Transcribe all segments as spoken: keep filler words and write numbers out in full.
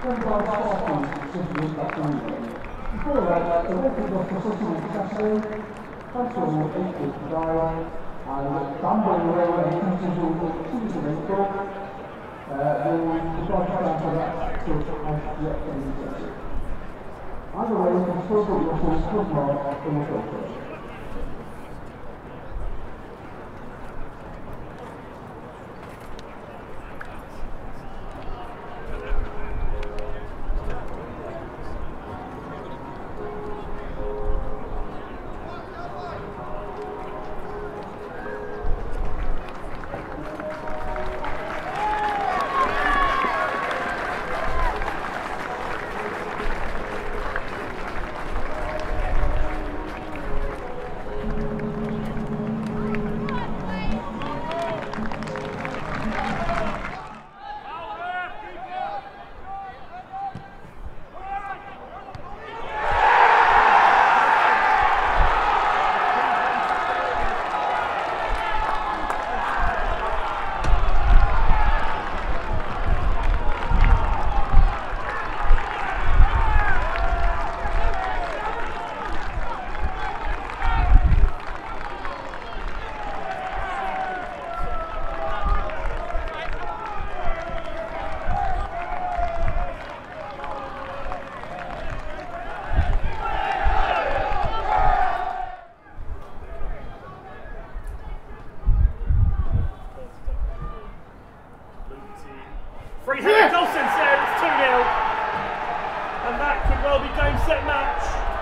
Free hit, Dawson says it's two nil. And that could well be game, set, match.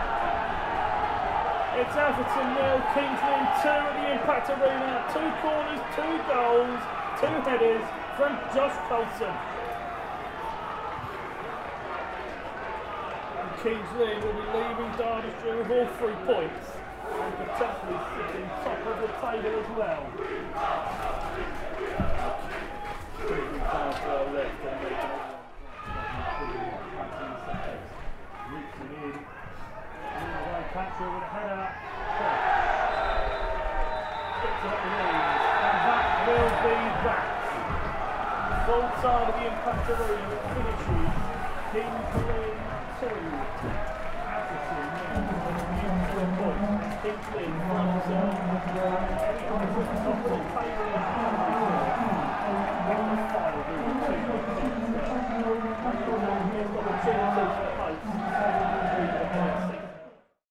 It's Alfreton nil, Kings Lynn two at the Impact Arena. Two corners, two goals, two headers from Josh Coulson. And Kings Lynn will be leaving Derbyshire with all three points and potentially sitting top of the table as well. Left and making it reaching in. Anyway, Patrick with a header. Picks it up the knees. And that will be that. Full side of the Impact Arena finishes. Kings Lynn two. Atherton nil. Kings Lynn runs on. Top of the table.